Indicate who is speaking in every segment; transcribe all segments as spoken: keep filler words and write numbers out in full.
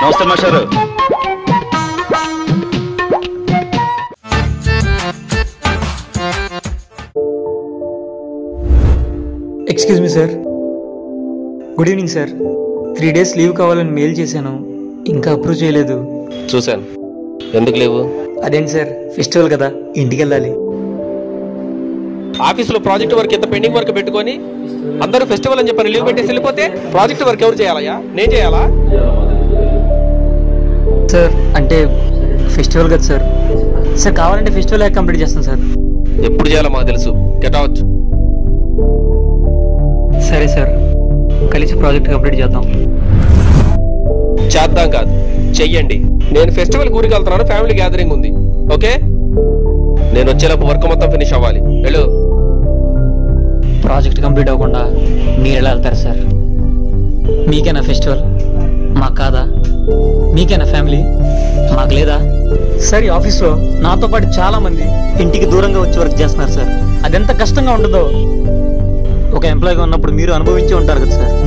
Speaker 1: నమస్తే మాస్టారు.
Speaker 2: Excuse me sir. Good evening sir. Three days leave కావాలని మెయిల్ చేశాను, ఇంకా అప్రూవ్ చేయలేదు.
Speaker 3: చూశాను. ఎందుకు లేవు?
Speaker 2: అదేంటి సార్, ఫెస్టివల్ కదా, ఇంటికి వెళ్ళాలి.
Speaker 3: ఆఫీసులో ప్రాజెక్ట్ వర్క్ ఎంత పెండింగ్ వర్క్ పెట్టుకొని అందరూ ఫెస్టివల్ అని చెప్పని లీవ్ పెట్టేసి వెళ్ళిపోతే ప్రాజెక్ట్ వర్క్ ఎవరు చేయాలయ్యా? నేను చేయాలా?
Speaker 2: సార్ అంటే ఫెస్టివల్ కదా సార్. సార్ కావాలంటే ఫెస్టివల్ కంప్లీట్ చేస్తాను సార్.
Speaker 3: ఎప్పుడు చేయాలో మాకు తెలుసు. Get out.
Speaker 2: సరే సార్, కలిసి ప్రాజెక్ట్ కంప్లీట్ చేద్దాం.
Speaker 3: చేద్దాం కాదు, చెయ్యండి. నేను ఫెస్టివల్ ఊరికి వెళ్తున్నాను, ఫ్యామిలీ గ్యాదరింగ్ ఉంది. ఓకే, నేను వచ్చేలోపు వర్క్ మొత్తం ఫినిష్ అవ్వాలి. వెళ్ళు.
Speaker 2: ప్రాజెక్ట్ కంప్లీట్ అవ్వకుండా మీరు ఎలా వెళ్తారు సార్? మీకేనా ఫెస్టివల్, మాకు కాదా? మీకేనా ఫ్యామిలీ, మాకు లేదా? సార్ ఈ ఆఫీస్లో నాతో పాటు చాలా మంది ఇంటికి దూరంగా వచ్చి వర్క్ చేస్తున్నారు సార్. అదెంత కష్టంగా ఉంటుందో ఒక ఎంప్లాయీగా ఉన్నప్పుడు మీరు అనుభవించి ఉంటారు కదా సార్.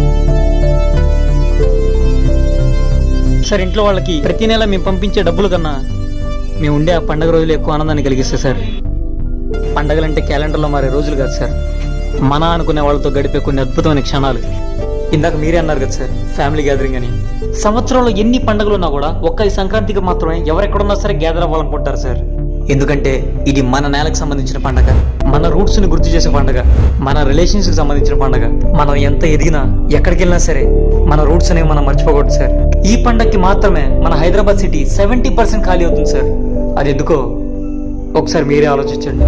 Speaker 2: సార్ ఇంట్లో వాళ్ళకి ప్రతి నెల మేము పంపించే డబ్బుల కన్నా మేము ఉండే ఆ పండగ రోజులు ఎక్కువ ఆనందాన్ని కలిగిస్తాయి సార్. పండగలంటే క్యాలెండర్లో మారే రోజులు కాదు సార్, మన అనుకునే వాళ్ళతో గడిపే కొన్ని అద్భుతమైన క్షణాలు. ఇందాక మీరే అన్నారు కదా సార్ ఫ్యామిలీ గ్యాదరింగ్ అని. సంవత్సరంలో ఎన్ని పండుగలు ఉన్నా కూడా ఒక్క ఈ సంక్రాంతికి మాత్రమే ఎవరెక్కడున్నా సరే గ్యాదర్ అవ్వాలనుకుంటారు సార్. ఎందుకంటే ఇది మన నేలకు సంబంధించిన పండగ, మన రూట్స్ ని గుర్తు చేసే పండగ, మన రిలేషన్స్ కి సంబంధించిన పండగ. మనం ఎంత ఎదిగినా ఎక్కడికి వెళ్ళినా సరే మన రూట్స్ అనేవి మనం మర్చిపోకూడదు సార్. ఈ పండగకి మాత్రమే మన హైదరాబాద్ సిటీ సెవెంటీ పర్సెంట్ ఖాళీ అవుతుంది సార్. అది ఎందుకో ఒకసారి మీరే ఆలోచించండి.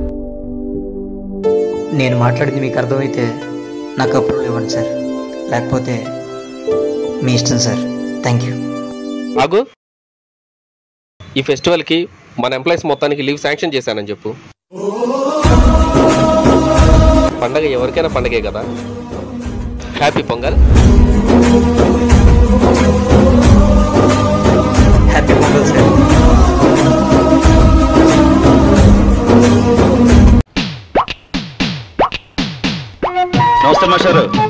Speaker 2: నేను మాట్లాడింది మీకు అర్థమైతే నాకు అప్రూవల్ ఇవ్వండి సార్, లేకపోతే మీ ఇష్టం సార్. Thank you.
Speaker 3: ఆగు. ఈ ఫెస్టివల్కి మన ఎంప్లాయీస్ మొత్తానికి లీవ్ శాంక్షన్ చేశానని చెప్పు. పండగ ఎవరికైనా పండగే కదా. Happy Pongal.
Speaker 2: Happy Pongal sir.
Speaker 1: నమస్తే మాస్టారు.